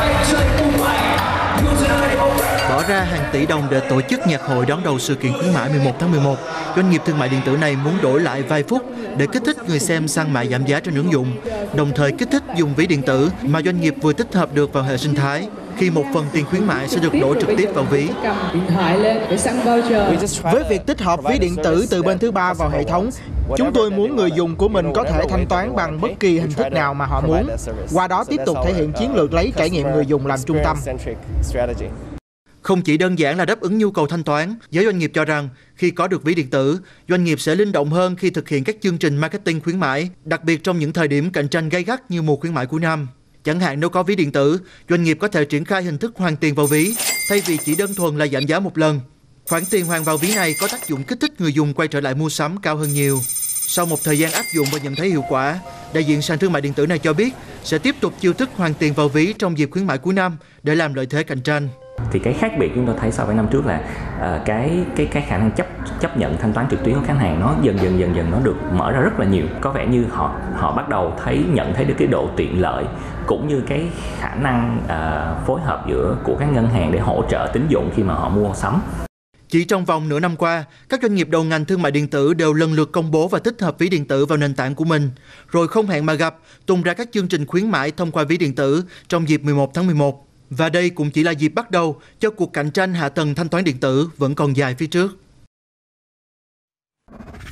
Bỏ ra hàng tỷ đồng để tổ chức nhạc hội đón đầu sự kiện khuyến mãi 11 tháng 11, doanh nghiệp thương mại điện tử này muốn đổi lại vài phút để kích thích người xem săn mại giảm giá trên ứng dụng, đồng thời kích thích dùng ví điện tử mà doanh nghiệp vừa tích hợp được vào hệ sinh thái, khi một phần tiền khuyến mại sẽ được đổ trực tiếp vào ví. Với việc tích hợp ví điện tử từ bên thứ ba vào hệ thống, chúng tôi muốn người dùng của mình có thể thanh toán bằng bất kỳ hình thức nào mà họ muốn, qua đó tiếp tục thể hiện chiến lược lấy trải nghiệm người dùng làm trung tâm. Không chỉ đơn giản là đáp ứng nhu cầu thanh toán, giới doanh nghiệp cho rằng khi có được ví điện tử, doanh nghiệp sẽ linh động hơn khi thực hiện các chương trình marketing khuyến mãi, đặc biệt trong những thời điểm cạnh tranh gay gắt như mùa khuyến mãi cuối năm. Chẳng hạn nếu có ví điện tử, doanh nghiệp có thể triển khai hình thức hoàn tiền vào ví, thay vì chỉ đơn thuần là giảm giá một lần. Khoản tiền hoàn vào ví này có tác dụng kích thích người dùng quay trở lại mua sắm cao hơn nhiều. Sau một thời gian áp dụng và nhận thấy hiệu quả, đại diện sàn thương mại điện tử này cho biết sẽ tiếp tục chiêu thức hoàn tiền vào ví trong dịp khuyến mãi cuối năm để làm lợi thế cạnh tranh. Thì cái khác biệt chúng tôi thấy so với năm trước là cái khả năng chấp nhận thanh toán trực tuyến của khách hàng nó dần nó được mở ra rất là nhiều. Có vẻ như họ bắt đầu nhận thấy được cái độ tiện lợi cũng như cái khả năng phối hợp của các ngân hàng để hỗ trợ tín dụng khi mà họ mua sắm. Chỉ trong vòng nửa năm qua, các doanh nghiệp đầu ngành thương mại điện tử đều lần lượt công bố và tích hợp ví điện tử vào nền tảng của mình, rồi không hẹn mà gặp, tung ra các chương trình khuyến mãi thông qua ví điện tử trong dịp 11 tháng 11. Và đây cũng chỉ là dịp bắt đầu cho cuộc cạnh tranh hạ tầng thanh toán điện tử vẫn còn dài phía trước.